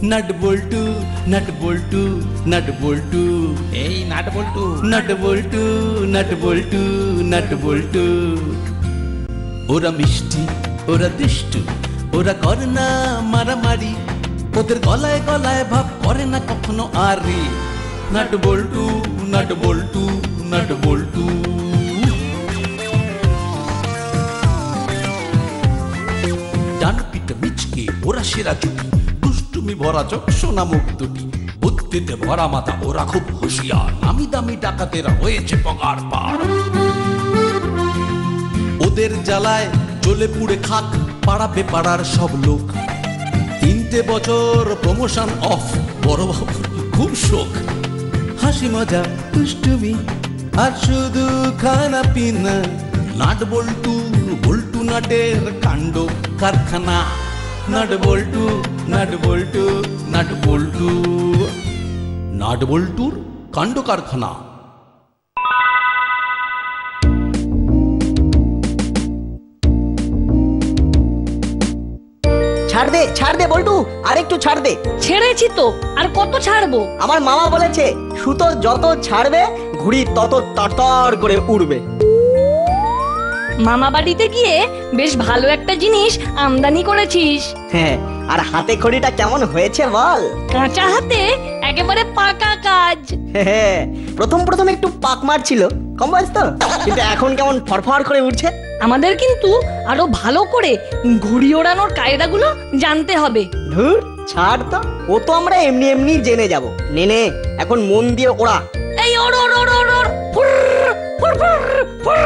Nut বল্টু nut বল্টু nut বল্টু, এই নাট বল্টু, নাট বল্টু নাট বল্টু নাট বল্টু। ওরা মিষ্টি, ওরা দুষ্টু, ওরা করে না মারামারি, ওদের গলায় গলায় ভাব করে না কখনো আরে। নাট বল্টু নাট বল্টু নাট বল্টু। ডান পিঠে মিচকে ওরা সেরা জুটি, দুষ্টুমি ভরা চোখ সোনা মুখ দুটি, বুদ্ধিতে ভরা মাথা ওরা খুব হুঁশিয়ার, নামি দামি ডাকাতেরা হয়েছে পগার পার। ওদের জ্বালায় জ্বলে পুড়ে খাক পাড়াবে পাড়ার সব লোক, 3টে বছর প্রমোশন অফ, বড় বাবুর খুব শোক। হাসি মজা দুষ্টুমি আর শুধু খানা পিনা, নাট বল্টু বল্টু নাটের কাণ্ড কারখানা। নাট বল্টু নাট বল্টু নাট বল্টু, নাট বল্টুর কাণ্ড কারখানা। ছাড় দে বল্টু, আরেকটু ছাড় দে। ছেড়েছি তো, আর কত ছাড়বো? আমার মামা বলেছে সুতো যত ছাড়বে ঘুড়ি তত তরতর করে উড়বে। মামা বাড়িতে গিয়ে বেশ ভালো একটা জিনিস আমদানি করেছিস। হ্যাঁ, আর হাতে খড়িটা কেমন হয়েছে বল? কাঁচা হাতে একেবারে পাকা কাজ। হ্যাঁ, প্রথম একটু পাক মারছিল, কম বয়স তো, কিন্তু এখন কেমন ফরফর করে উঠছে। আমাদের কিন্তু আরো ভালো করে ঘুড়ি ওড়ানোর কায়দাগুলো জানতে হবে। ধুর ছাড় তো, ও তো আমরা এমনি এমনি জেনে যাব। নে এখন মন দিয়ে ওড়া। এই ওড় ওড় ওড় ওড় ওড়, ফুর ফুর ফুর ফুর।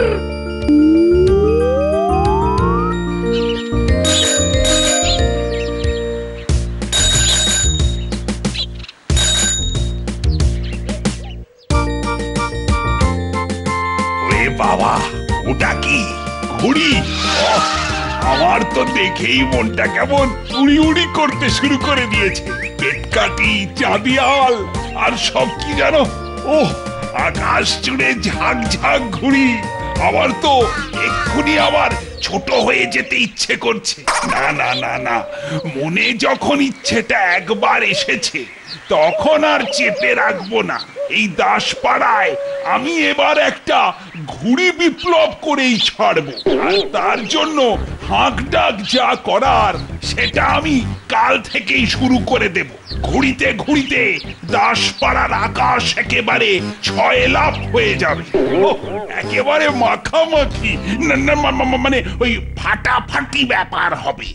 বাবা, ওটা কি ঘুড়ি? আমার তো দেখেই মনটা কেমন উড়ি উড়ি করতে শুরু করে দিয়েছে। কেটকাটি, চাঁদিয়াল আর সব কি জানো, ওহ আকাশ জুড়ে ঝাঁক ঝাঁক ঘুড়ি। আমার তো এক্ষুনি আবার ছোট হয়ে যেতে ইচ্ছে করছে। না না না না, মনে যখন ইচ্ছেটা একবার এসেছে তখন আর চেপে রাখবো না। এই দাসপাড়ায় আমি এবার একটা ঘুড়ি বিপ্লব করেই ছাড়বো, আর তার জন্য হাঁক ডাক যা করার সেটা আমি কাল থেকেই শুরু করে দেব। ঘুড়িতে ঘুড়িতে দাসপাড়ার আকাশ একেবারে 6 লাফ হয়ে যাবে। একেবারে মাখামাখি, মানে ওই ফাটাফাটি ব্যাপার হবে।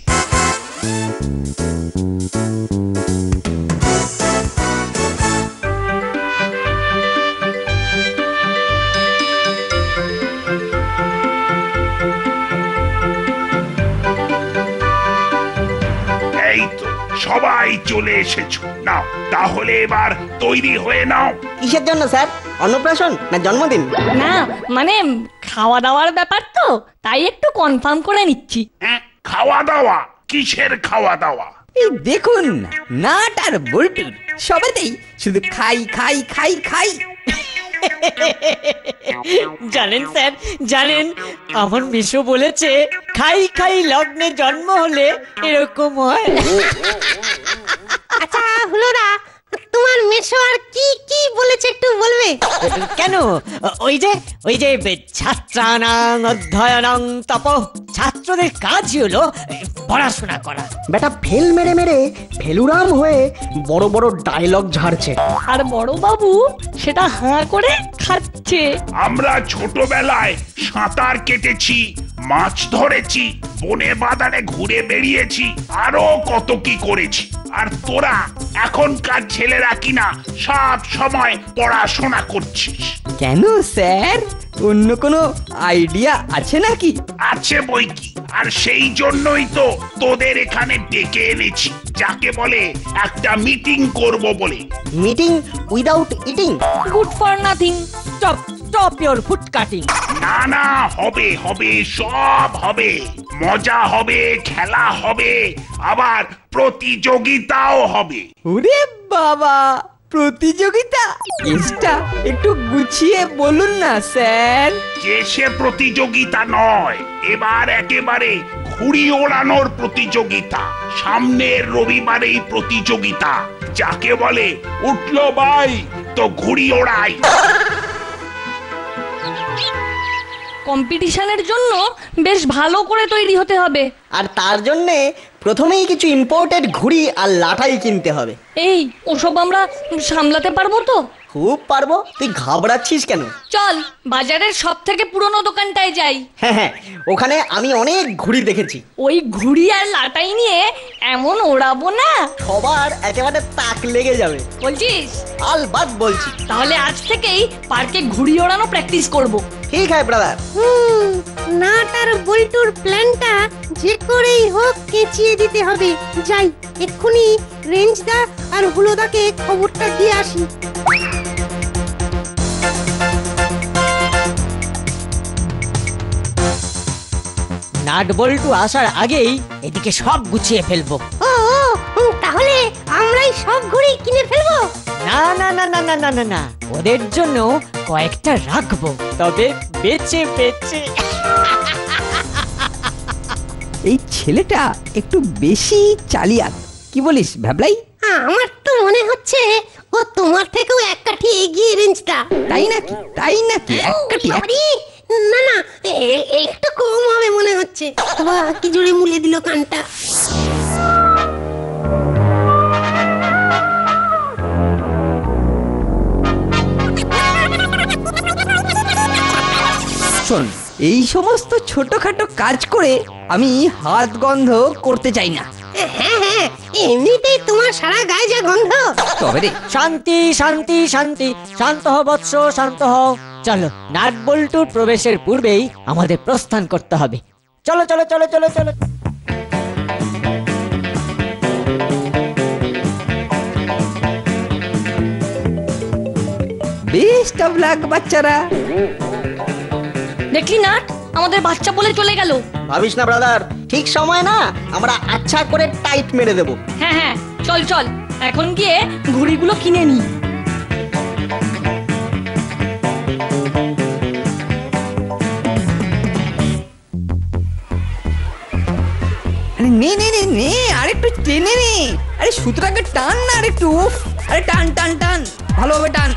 সবাই চলে এসেছো, নাও তাহলে এবার তৈরি হয়ে নাও। কিসের জন্য স্যার? অন্নপ্রাশন না জন্মদিন? না মানে খাওয়া দাওয়ার ব্যাপার তো, তাই একটু কনফার্ম করে নিচ্ছি। খাওয়া দাওয়া? কিসের খাওয়া দাওয়া? এই দেখুন নাট আর বল্টুর সবাতেই শুধু খাই খাই খাই খাই। জানেন স্যার, জানেন আমার মেসো বলেছে খাই খাই লগ্নে জন্ম হলে এরকম হয়। আচ্ছা হলো না, তোমার মেসো আর কি কি বলেছে একটু বলবে? কেন? ওই যে ছাত্রানাং অধ্যয়নং তপ, ছাত্রদের কাজই হলো পড়াশোনা করা। বেটা ফেল মেরে মেরে ফেলুরাম হয়ে বড় বড় ডায়লগ ঝাড়ছে, আর বড় বাবু সেটা হাঁ করে খাচ্ছে। আমরা ছোটবেলায় সাঁতার কেটেছি, মাছ ধরেছি, বনে বাদারে ঘুরে বেরিয়েছি, আরো কত কি করেছি। আর তোরা এখনকার ছেলেরা কিনা সব সময় পড়াশোনা করছিস। কেন স্যার, অন্য কোনো আইডিয়া আছে নাকি? আছে বই কি, আর সেই জন্যই তো তোদের এখানে ডেকে এনেছি, যাকে বলে একটা মিটিং করব বলে। Meeting without eating? Good for nothing. Stop your foot cutting. না না, হবে হবে, সব হবে। মজা হবে, খেলা হবে, আবার প্রতিযোগিতাও হবে। ওরে বাবা, প্রতিযোগিতা? কেসটা একটু গুছিয়ে বলুন না স্যার। যে সে প্রতিযোগিতা নয়, এবার একেবারে ঘুড়ি ওড়ানোর প্রতিযোগিতা। সামনের রবিবারেই প্রতিযোগিতা। যাকে বলে উঠলো ভাই তো ঘুড়ি ওড়াই। কম্পিটিশনের জন্য বেশ ভালো করে তৈরি হতে হবে। আর তার জন্যে প্রথমেই কিছু ইম্পোর্টেড ঘুড়ি আর লাটাই কিনতে হবে। এই ওসব আমরা সামলাতে পারবো তো? খুব পারবো, তুই ঘাবড়াচ্ছিস কেন? চল বাজারের সব থেকে পুরনো দোকানটায় যাই। হ্যাঁ হ্যাঁ, ওখানে আমি অনেক ঘুড়ি দেখেছি। ওই ঘুড়ি আর লাটাই নিয়ে এমন ওড়াবো না, সবার একেবারে তাক লেগে যাবে। বলছিস? আলবাত বলছি। তাহলে আজ থেকেই পার্কে ঘুড়ি ওড়ানো প্র্যাকটিস করব। ঠিক আছে ব্রাদার। নাট আর বল্টুর প্ল্যানটা যে করেই হোক কেচিয়ে দিতে হবে। যাই এক্ষুনি রেঞ্জদা আর হুলোদাকে খবরটা দিয়ে আসি। নাট বল্টু আসার আগেই এদিকে সব গুছিয়ে ফেলবো। ও তাহলে আমরাই সব ঘুড়ি কিনে ফেলবো? না না না না না না না না, ওদের জন্য কয়েকটা রাখবো, তবে বেচে বেচে। এই ছেলেটা একটু বেশি চালিয়াক, কি বলিস ভ্যাবলাই? আমার তো মনে হচ্ছে ও তোমার থেকেও এক কাঠি এগিয়ে রেঞ্জটা। তাই নাকি? তাই নাকি? এক কাঠি? আরে, না না, একটু কম হবে মনে হচ্ছে। বাবা কি জোরে মুলে দিল কানটা। শোন, এই সমস্ত ছোটখাটো কাজ করে আমি হাত গন্ধ করতে চাই না। হ্যাঁ হ্যাঁ, এমনিতেই তোমার সারা গায়ে যা গন্ধ। তবে রে, শান্তি শান্তি শান্তি, শান্ত হও বৎস, শান্ত হও। চলো, নাট বল্টুর প্রবেশের পূর্বেই আমাদের প্রস্থান করতে হবে। চলো চলো চলো চলো চলো। বেস্ট অফ লাক বাচ্চারা। দেখলি না, আমাদের বাচ্চা বলে চলে গেল। ভাবিস না ব্রাদার, ঠিক সময় না আমরা আচ্ছা করে টাইট মেরে দেবো। হ্যাঁ হ্যাঁ, চল চল এখন গিয়ে ঘুড়িগুলো কিনে নি। আরে নে নে নে নে, আরেকটু টেনে নে। আরে সুতরাকে টান না আরেকটু। উফ, আরে টান টান টান, ভালোভাবে টান।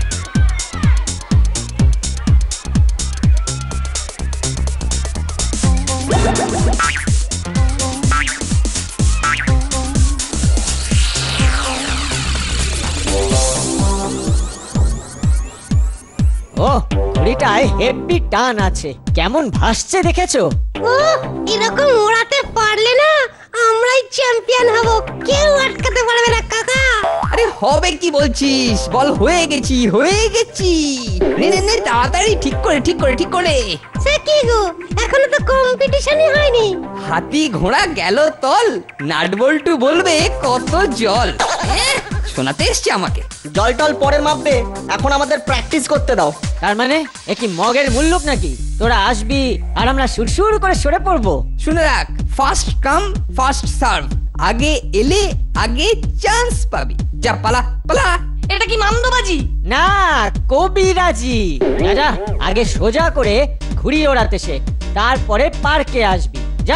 ও, ঘুড়িটায় হেভি টান আছে, কেমন ভাসছে দেখেছো? ও এরকম ওড়াতে পারলে না আমরাই চ্যাম্পিয়ন হব, কেউ আটকাতে পারবে না কাকা। আরে হবে কি বলছিস? বল হয়ে গেছি, হয়ে গেছি। নে নে নে, তাড়াতাড়ি ঠিক করে ঠিক করে ঠিক করে। সে কি গো, এখনো তো কম্পিটিশনই হয়নি। হাতি ঘোড়া গেল তল, নাট বল্টু বলবে কত জল। শোনাতে এসছে আমাকে। জল টল পরে মাপবে, এখন আমাদের প্র্যাকটিস করতে দাও। তার মানে এ কি মগের মুল্লুক নাকি? তোরা আসবি আর আমরা সুরসুর করে সরে পড়বো। শুনে রাখ, ফার্স্ট কাম ফার্স্ট সার্ভ। আগে এলে আগে চান্স পাবি। যা পালা পালা। এটা কি মামদোবাজি? না, কবিরাজি। যা, আগে সোজা করে ঘুড়ি ওড়াতে শেখ, তারপরে পার্কে আসবি। যা।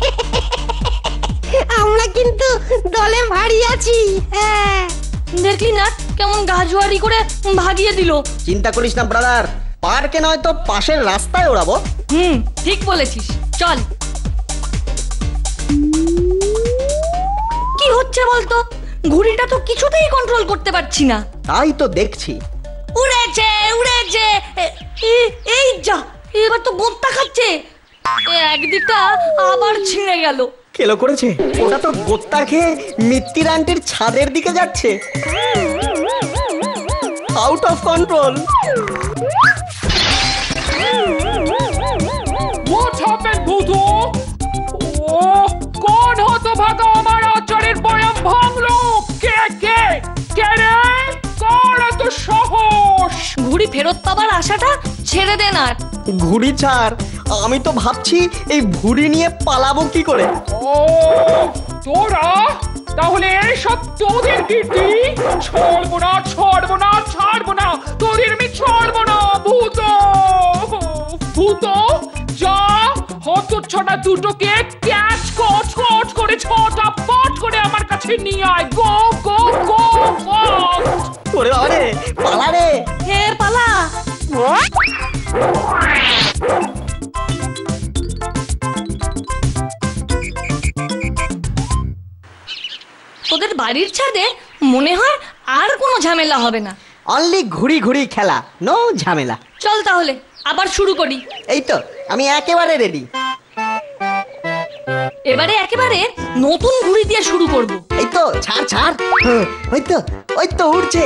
আমরা কিন্তু দলে ভারী আছি। হ্যাঁ, দেখলি না কেমন গাজুয়ারি করে ভাগিয়ে দিল। চিন্তা করিস না ব্রাদার, পার্কে নয় তো পাশের রাস্তায় ওড়াবো। ঠিক বলেছিস, চল। কি হচ্ছে বলতো? ঘুড়িটা তো কিছুতেই কন্ট্রোল করতে পারছি না। তাই তো দেখছি। উড়েছে উড়েছে, এই যা, এবার তো গোত্তা খাচ্ছে। একদিকটা আবার ছিঁড়ে গেল। খেলো করেছে, ওটা তো গোত্তা খেয়ে মিত্তির আন্টির ছাদের দিকে যাচ্ছে। Out of control. What happened, Bhutu? কোন হতভাগা আমার আচারের বয়াম ভাঙলো? কে কে কে রে? কার এত সাহস? ঘুড়ি ফেরত পাবার আশাটা ছেড়ে দে না। ঘুড়ি ছাড়, আমি তো ভাবছি এই ভুড়ি নিয়ে পালাবো কি করে। ও তোরা তাহলে সব তোদের কীর্তি? ছাড়বো না ছাড়বো না ছাড়বো না, তোদের আমি ছাড়বো না। ভূত ভূত যা, হত ছটা দুটোকে ক্যাচ কট কট করে ছটা পট করে আমার কাছে নিয়ে আয়। Go go go fast. ওরে বাবা রে, পালা রে। হে পালা। তোদের বাড়ির ছাদে মনে হয় আর কোনো ঝামেলা হবে না। অনলি ঘুরি ঘুরি খেলা, নো ঝামেলা। চল তাহলে আবার শুরু করি। এই তো আমি একেবারে রেডি। এবারে একেবারে নতুন ঘুড়ি দিয়ে শুরু করব। এই তো ছাড় ছাড়। ওই তো উড়ছে।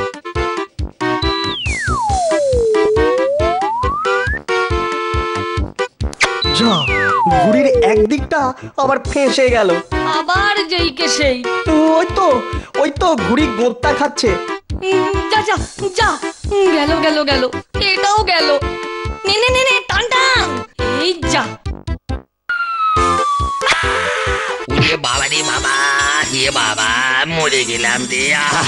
যা, ঘুড়ির একদিকটা আবার ফেঁসে গেল। আবার যেই কে সেই। ওই তো ঘুড়ি গোঁত্তা খাচ্ছে। যা যা যা, গেল গেল গেল, এটাও গেল। নে নে নে নে, টান টান। এই যা। ওরে বাবা রে বাবা, হে বাবা, মরে গেলাম রে।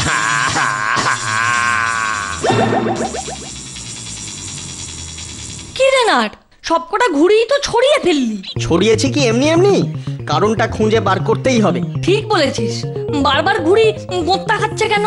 কি রে নাট, সবকটা ঘুড়ি তো ছড়িয়ে ফেললি। ছড়িয়েছি কি এমনি এমনি, কারণটা খুঁজে বার করতেই হবে। ঠিক বলেছিস, বারবার ঘুড়ি গোঁত্তা খাচ্ছে কেন?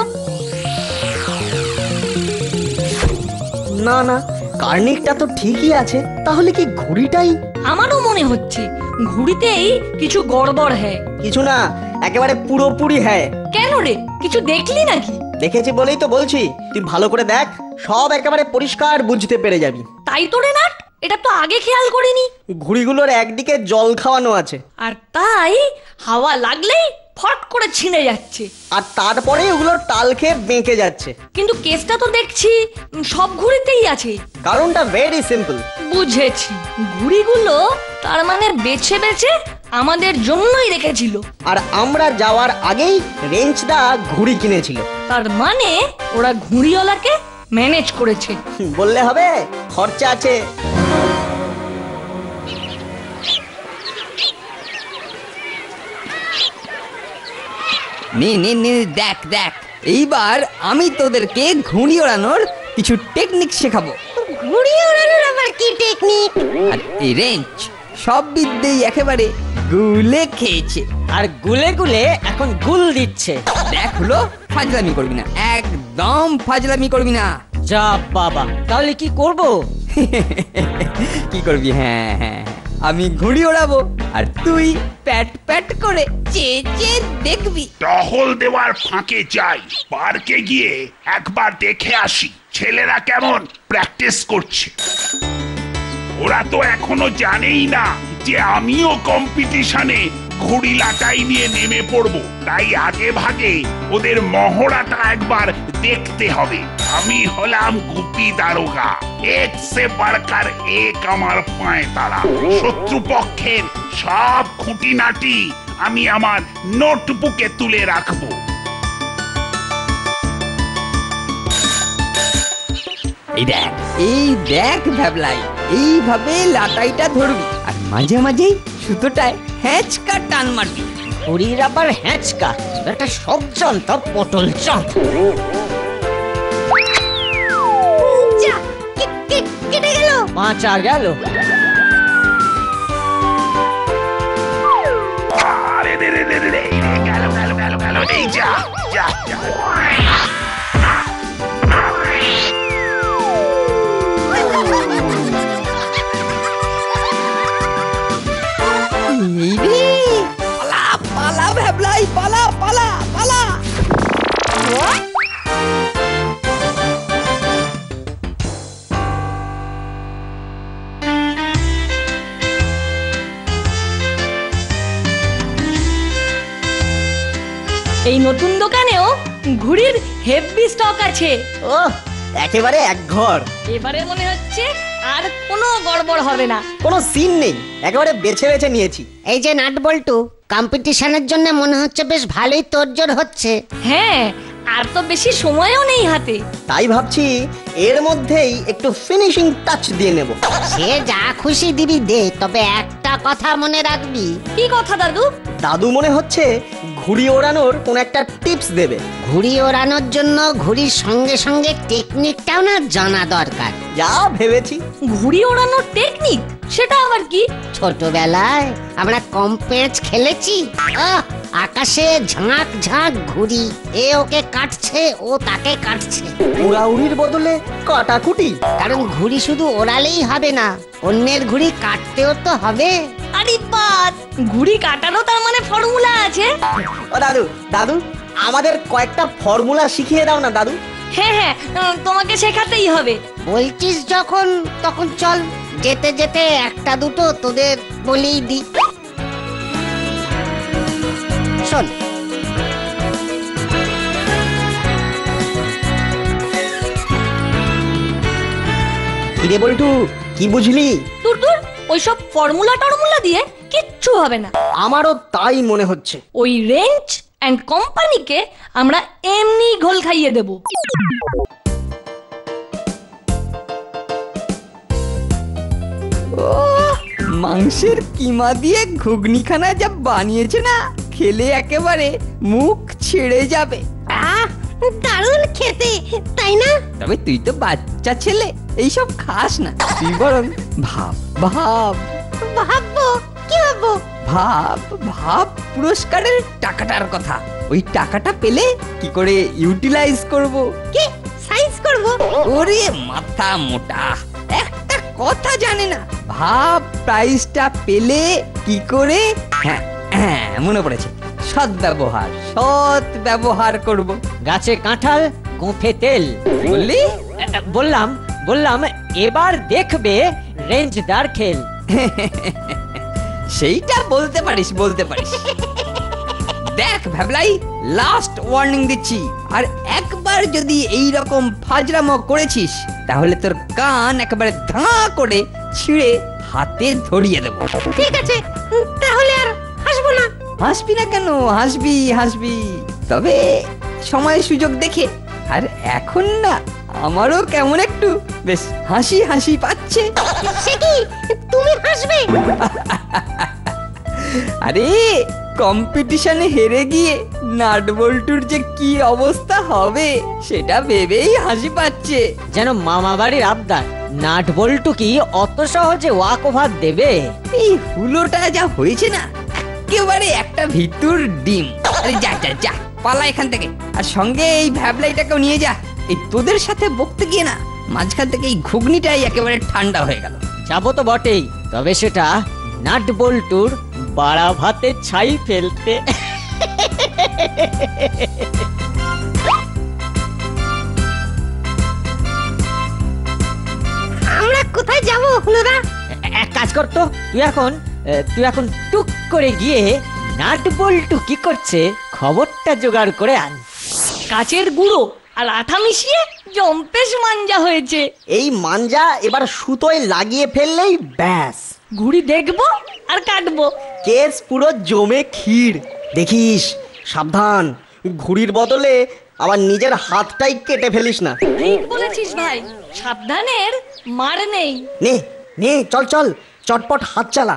না না, কার্নিকটা তো ঠিকই আছে, তাহলে কি ঘুড়িটাই? আমারও মনে হচ্ছে ঘুড়িতেই কিছু গড়বড় হ্যাঁ। কিছু না, একেবারে পুরোপুরি হ্যাঁ। কেন রে, কিছু দেখলি নাকি? দেখেছি বলেই তো বলছি, তুই ভালো করে দেখ, সব একেবারে পরিষ্কার বুঝতে পেরে যাবি। তাই তো রে নাট, এটা তো আগে খেয়াল করিনি। ঘুড়িগুলোর একদিকে জল খাওয়ানো আছে, আর তাই হাওয়া লাগলেই ফট করে ছিঁড়ে যাচ্ছে, আর তারপরে ওগুলোর তাল খেয়ে বেঁকে যাচ্ছে। কিন্তু কেসটা তো দেখছি সব ঘুড়িতেই আছে। কারণটা ভেরি সিম্পল। বুঝেছি, ঘুড়িগুলো তার মানে বেছে বেছে আমাদের জন্যই রেখেছিল। আর আমরা যাওয়ার আগেই রেঞ্জদা ঘুড়ি কিনেছিল। তার মানে ওরা ঘুড়িওয়ালাকে ম্যানেজ করেছে। বললে হবে, খরচা আছে। নে নে নে, দেখ দেখ, এইবার আমি তোদেরকে ঘুড়ি ওড়ানোর কিছু টেকনিক শেখাবো। ঘুড়ি ওড়ানোর আবার কি টেকনিক? আর এই রেঞ্জ সব বিদ্যেই একেবারে গুলে খেয়েছে। আর গুলে গুলে এখন গুল দিচ্ছে। দেখ হলো, ফাজলামি করবি না, একদম ফাজলামি করবি না। যা বাবা, তাহলে কি করব? কি করবি? হ্যাঁ হ্যাঁ, আমি ঘুড়ি ওড়াবো আর তুই প্যাট প্যাট করে চেয়ে চেয়ে দেখবি। টহল দেওয়ার ফাঁকে যাই, পার্কে গিয়ে একবার দেখে আসি ছেলেরা কেমন প্র্যাকটিস করছে। ওরা তো এখনো জানেই না যে আমিও কম্পিটিশনে ঘুড়ি লাটাই নিয়ে নেমে পড়বো, তাই আগে ভাগে ওদের মহড়াটা একবার দেখতে হবে। আমি হলাম গুপি দারোগা, এক সে বাড়কার এক আমার পায়ে তারা। শত্রুপক্ষের সব খুঁটিনাটি আমি আমার নোটবুকে তুলে রাখবো। এই দেখ ভ্যাবলাই, এইভাবে লাটাইটা ধরবি আর মাঝে মাঝেই সুতোটায় হ্যাঁচকা টান মারবি। ঘুড়ির আবার হ্যাঁচকা, একটা সব জলটা পটল চপ। যা, কেটে গেল। 5 আর গেল। আরে রে রে রে রে, গেল গেল গেল গেল, এই যা যা যা। এই রে, পালা পালা ভ্যাবলাই, পালা পালা পালা। এই নতুন দোকানেও ঘুড়ির হেভি স্টক আছে। ও, একেবারে এক ঘর। এবারে মনে হচ্ছে আর কোনো গড়বড় হবে না। কোনো সিন নেই, একেবারে বেছে বেছে নিয়েছি। এই যে নাট বল্টু, কম্পিটিশনের জন্য মনে হচ্ছে বেশ ভালোই তোড়জোড় হচ্ছে। হ্যাঁ, আর তো বেশি সময়ও নেই হাতে। তাই ভাবছি এর মধ্যেই একটু ফিনিশিং টাচ দিয়ে নেব। সে যা খুশি দিবি দে, তবে একটা কথা মনে রাখবি। কি কথা দাদু? দাদু মনে হচ্ছে ঘুড়ি ওড়ানোর কোন একটা টিপস দেবে। ঘুড়ি ওড়ানোর জন্য ঘুড়ির সঙ্গে সঙ্গে টেকনিকটাও না জানা দরকার। যা ভেবেছি। ঘুড়ি ওড়ানোর টেকনিক? সেটা আবার কি? ছোটবেলায় আমরা কম পেঁচ খেলেছি। আকাশে ঝাঁক ঝাঁক ঘুড়ি, এ ওকে কাটছে, ও তাকে কাটছে। উড়াউড়ির বদলে কাটাকুটি। কারণ ঘুড়ি শুধু ওড়ালেই হবে না, অন্যের ঘুড়ি কাটতেও তো হবে। আরে বাস, ঘুড়ি কাটারও তার মানে ফর্মুলা আছে? ও দাদু, দাদু আমাদের কয়েকটা ফর্মুলা শিখিয়ে দাও না দাদু। হ্যাঁ হ্যাঁ, তোমাকে শেখাতেই হবে। বলছিস যখন, তখন চল, যেতে যেতে একটা দুটো তোদের বলেই দি। শোন, কিরে বল্টু, কি বুঝলি? দূর দূর, ওইসব ফর্মুলা টর্মুলা দিয়ে কিচ্ছু হবে না। আমারও তাই মনে হচ্ছে। ওই রেঞ্জ এন্ড কোম্পানিকে আমরা এমনি ঘোল খাইয়ে দেব। মাংসের কিমা দিয়ে ঘুগনিখানা যা বানিয়েছে না, খেলে একেবারে মুখ ছেড়ে যাবে। দারুণ খেতে, তাই না? তবে তুই তো বাচ্চা ছেলে, এইসব খাস না। তুই বরং ভাব ভাব। ভাববো? কি ভাববো? ভাব ভাব পুরস্কারের টাকাটার কথা। ওই টাকাটা পেলে কি করে ইউটিলাইজ করব? কি সাইজ করব? ওরে মাথা মোটা, একটা কথা জানে না। ভাব প্রাইসটা পেলে কি করে, হ্যাঁ হ্যাঁ মনে পড়েছে, সৎ ব্যবহার করব। গাছে কাঁঠাল, গোঁফে তেল। বললি? বললাম এবার দেখবে রেঞ্জদার খেল। সেইটা বলতে পারিস। দেখ ভাবলাই, লাস্ট ওয়ার্নিং দিচ্ছি, আর একবার যদি এই রকম ফাজলামো করেছিস তাহলে তোর কান একেবারে ধাঁ করে ছিঁড়ে হাতে ধরিয়ে দেবো। ঠিক আছে, তাহলে আর হাসবো না। হাসবি না কেন? হাসবি, তবে সময় সুযোগ দেখে। আর এখন না আমারও কেমন একটু বেশ হাসি পাচ্ছে। সে কি, তুমি হাসবে? আরে কম্পিটিশনে হেরে গিয়ে নাটবল্টুর যে কি অবস্থা হবে সেটা ভেবেই হাসি পাচ্ছে। যেন মামা বাড়ির আবদার, নাট বল্টু কি অত সহজে ওয়াক ওভার দেবে? এই হুলোটা যা হয়েছে না, একেবারে একটা ভিতর ডিম। আরে যা পালা এখান থেকে, আর সঙ্গে এই ভ্যাবলাইটাকেও নিয়ে যা। এই তোদের সাথে বকতে গিয়ে না মাঝখান থেকে এই ঘুগনিটাই একেবারে ঠান্ডা হয়ে গেল। যাবো তো বটেই, তবে সেটা নাট বল্টুর বাড়া ভাতে ছাই ফেলতে। আমরা কোথায় যাব হুলোদা? এক কাজ করতো, তুই এখন টুক করে গিয়ে নাট বল্টু কি করছে খবরটা জোগাড় করে আন। কাচের গুঁড়ো আর আঠা মিশিয়ে জম্পেশ মাঞ্জা হয়েছে। এই মাঞ্জা এবার সুতোয় লাগিয়ে ফেললেই ব্যাস। ঘুড়ি দেখবো আর কাটবো। কেস পুরো জমে ক্ষীর। দেখিস, সাবধান, ঘুড়ির বদলে আবার নিজের হাতটাই কেটে ফেলিস না। ঠিক বলেছিস ভাই, সাবধানের মার নেই। নে চল চটপট হাত চালা।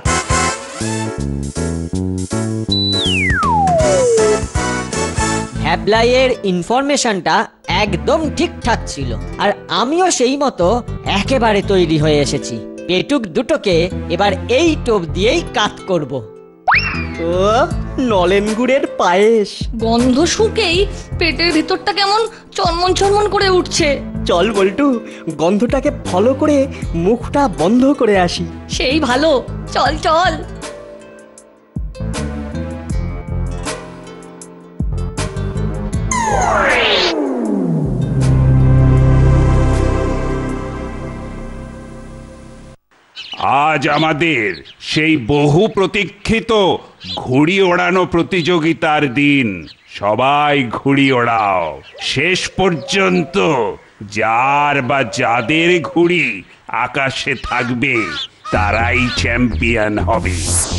ভ্যাবলাইয়ের ইনফরমেশনটা একদম ঠিকঠাক ছিল, আর আমিও সেই মতো একেবারে তৈরি হয়ে এসেছি। পেটুক দুটোকে এবার এই টোপ দিয়েই কাত করব। ও নলেন গুড়ের পায়েস। গন্ধ শুকেই পেটের ভিতরটা কেমন চনমন করে উঠছে। চল বল্টু, গন্ধটাকে ফলো করে মুখটা বন্ধ করে আসি। সেই ভালো, চল। আজ আমাদের সেই বহু প্রতীক্ষিত ঘুড়ি ওড়ানো প্রতিযোগিতার দিন। সবাই ঘুড়ি ওড়াও, শেষ পর্যন্ত যার বা যাদের ঘুড়ি আকাশে থাকবে তারাই চ্যাম্পিয়ন হবে।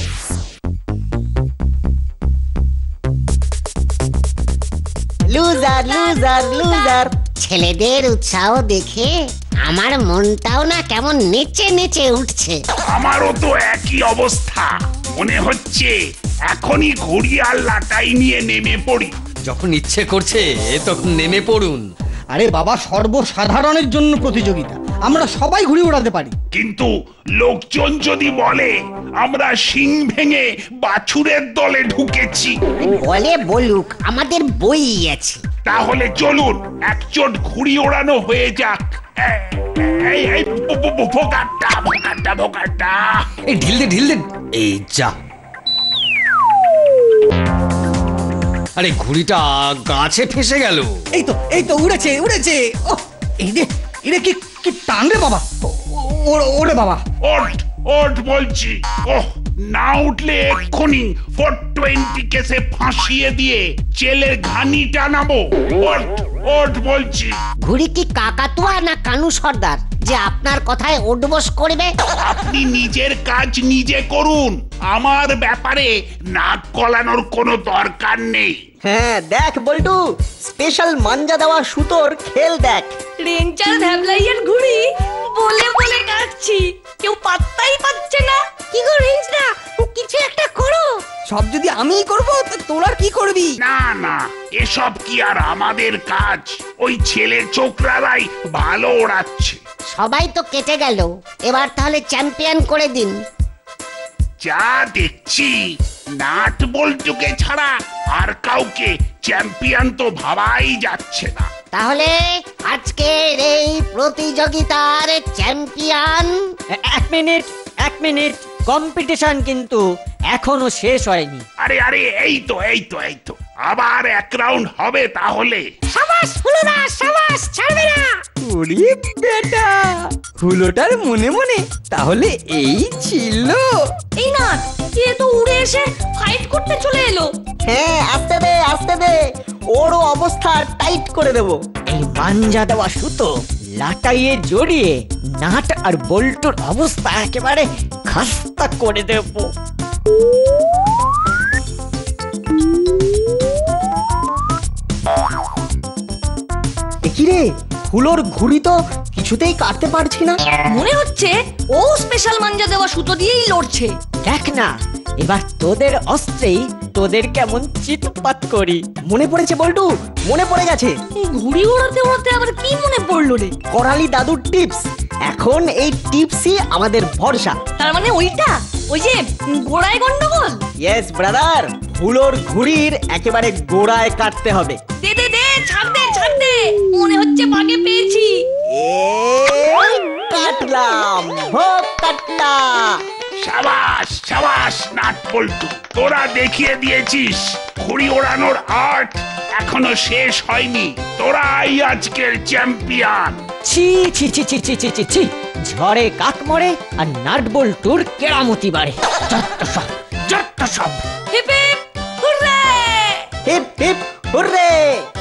লুজার। ছেলেদের উৎসাহ দেখে আমার মনটাও না কেমন নেচে উঠছে। আমারও তো একই অবস্থা, মনে হচ্ছে এখনই ঘুড়ি আর লাটাই নিয়ে নেমে পড়ি। যখন ইচ্ছে করছে তখন নেমে পড়ুন। আরে বাবা, সর্বসাধারণের জন্য প্রতিযোগিতা, আমরা সবাই ঘুড়ি ওড়াতে পারি। কিন্তু লোকজন যদি বলে আমরা শিং ভেঙে বাছুরের দলে ঢুকেছি, বলে বলুক, আমাদের বই আছে। তাহলে চলুন একচোট ঘুড়ি ওড়ানো হয়ে যাক। এই ভোকাট্টা ভোকাট্টা ভোকাট্টা। এই ঢিল দে এই যা। আরে ঘুড়িটা গাছে ফেসে গেল। এই তো উড়েছে উড়েছে। ও এটা কি কি টান রে বাবা। ওরে বাবা। ওঠ ওঠ বলছি। ওহ, না উঠলে এক্ষুনি 420 কেসে ফাঁসিয়ে দিয়ে জেলের ঘানি টানাবো। ওঠ ওঠ বলছি। ঘুড়ি কি কাকাতুয়া না কানু সর্দার যে আপনার কথায় ওঠবোস করবে? আপনি নিজের কাজ নিজে করুন, আমার ব্যাপারে নাক গলানোর কোনো দরকার নেই। হ্যাঁ দেখ বল্টু, স্পেশাল মাঞ্জা দেওয়া সুতোর খেল দেখ। রেঞ্জার ভ্যাবলাইয়ের ঘুড়ি বলে বলে কাটছি, কেউ পাত্তাই পাচ্ছে না। কি গো রেঞ্জদা, কিছু একটা করো। সব যদি আমিই করব তা তোরা কি করবি? না না, এসব কি আর আমাদের কাজ? ওই ছেলে ছোকরারাই ভালো ওড়াচ্ছে। সবাই তো কেটে গেল, এবার তাহলে চ্যাম্পিয়ন করে দিন। যা দেখছি নাট বল্টুকে ছাড়া আর কাউকে চ্যাম্পিয়ন তো ভাবাই যাচ্ছে না। তাহলে আজকের এই প্রতিযোগিতার চ্যাম্পিয়ন। এক মিনিট কম্পিটিশন কিন্তু এখনো শেষ হয়নি। আরে আরে এই তো আবার এক রাউন্ড হবে তাহলে। সাবাস হুলোদা, সাবাস, ছাড়বে না। ওরে বেটা, হুলোটার মনে মনে তাহলে এই ছিল। এই না, কে তো উড়ে এসে ফাইট করতে চলে এলো। হ্যাঁ আসতে দে, ওরও অবস্থা টাইট করে দেবো। এই পাঞ্জা দেওয়া সুতো লাটাইয়ে জড়িয়ে নাট আর বল্টুর অবস্থা একেবারে খাস্তা করে দেব। কি রে, হুলোর ঘুড়ি তো কিছুতেই কাটতে পারছি না। মনে হচ্ছে ও স্পেশাল মাঞ্জা দেওয়া সুতো দিয়েই লড়ছে। দেখ না, এবার তোদের অস্ত্রেই তোদের কেমন চিৎপাত করি। মনে পড়েছে বল্টু, মনে পড়ে গেছে। ঘুড়ি ওড়াতে ওড়াতে আবার কি মনে পড়লো রে? করালি দাদুর টিপস। এখন এই টিপসই আমাদের ভরসা। তার মানে ওইটা, ওই যে গোড়ায় গন্ডগোল। ইয়েস ব্রাদার, হুলোর ঘুড়ির একেবারে গোড়ায় কাটতে হবে। দে দে দে, ছাড় দে, মনে হচ্ছে বাগে পেয়েছি। কাটলাম, হোক কাটলা। সাবাস সাবাস নাট বল্টু, তোরা দেখিয়ে দিয়েছিস ঘুড়ি ওড়ানোর আর্ট এখনো শেষ হয়নি। তোরাই আজকের চ্যাম্পিয়ন। ছি ছি ছি ছি ছি ছি ছি ছি, ঝড়ে কাক মরে আর নাট বল্টুর কেরামতি বাড়ে। যত সব hip hip hurray! Hip hip hurray!